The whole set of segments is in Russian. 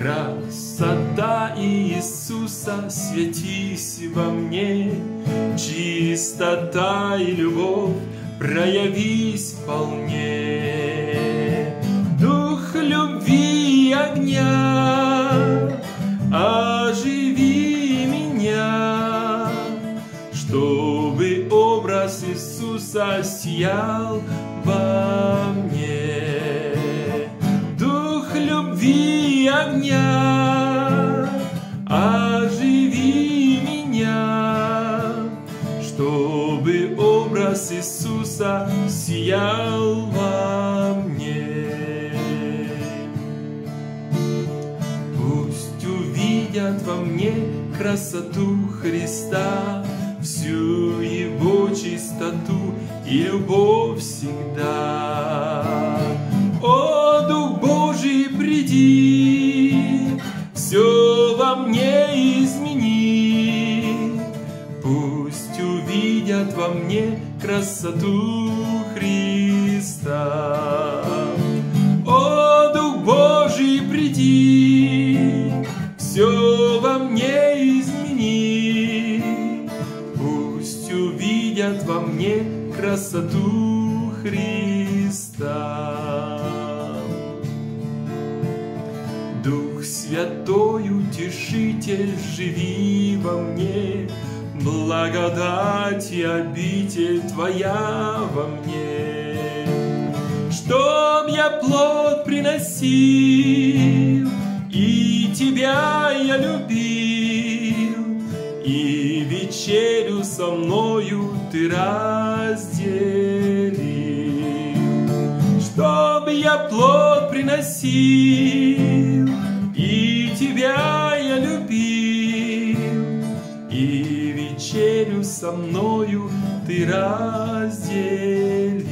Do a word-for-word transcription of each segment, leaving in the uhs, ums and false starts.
Красота Иисуса, светись во мне, чистота и любовь, проявись вполне. Дух любви и огня, оживи меня, чтобы образ Иисуса сиял во мне. Дух любви и огня, оживи меня, чтобы образ Иисуса сиял во мне. Пусть увидят во мне красоту Христа, всю Его чистоту и любовь всегда. О, Дух Божий, приди, все во мне измени. Пусть увидят во мне красоту Христа. О, Дух Божий, приди, все во мне измени. Пусть увидят во мне красоту Христа. Дух Святой, Утешитель, живи во мне, благодать и обитель Твоя во мне. Чтоб я плод приносил, и Тебя я любил, и вечерю со мною Ты разделил. Чтоб я плод приносил, и Тебя я любил, и вечерю со мною Ты разделил.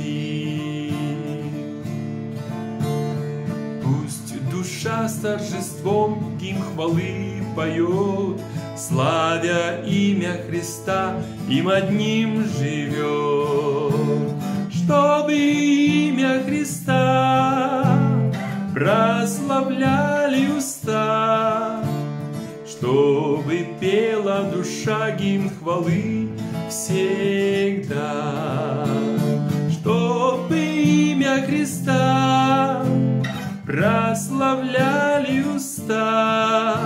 Пусть душа с торжеством гимн хвалы поет, славя имя Христа, им одним живет. Чтобы имя Христа прославляли уста, чтобы пела душа гимн хвалы всегда. Чтобы имя Христа прославляли уста,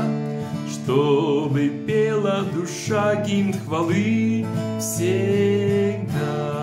чтобы пела душа гимн хвалы всегда.